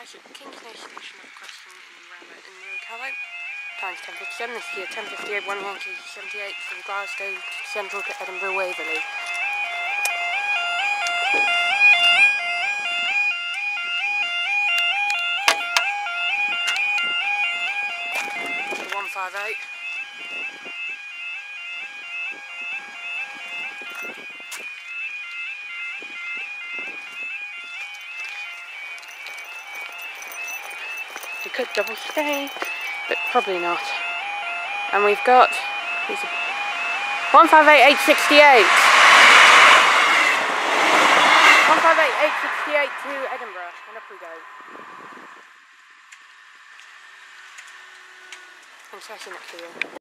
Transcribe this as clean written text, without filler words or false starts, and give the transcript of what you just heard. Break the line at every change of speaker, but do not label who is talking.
station, Kingsnay Station of Preston in Ramsey in Carlo. Time's 10:57. This is year 10:58, 1 Yankee 78 from Glasgow Central to Edinburgh Waverley. The 158. We could double stay, but probably not. And we've got 158,868. 158,868 to Edinburgh, and up we go. Thanks for watching next video.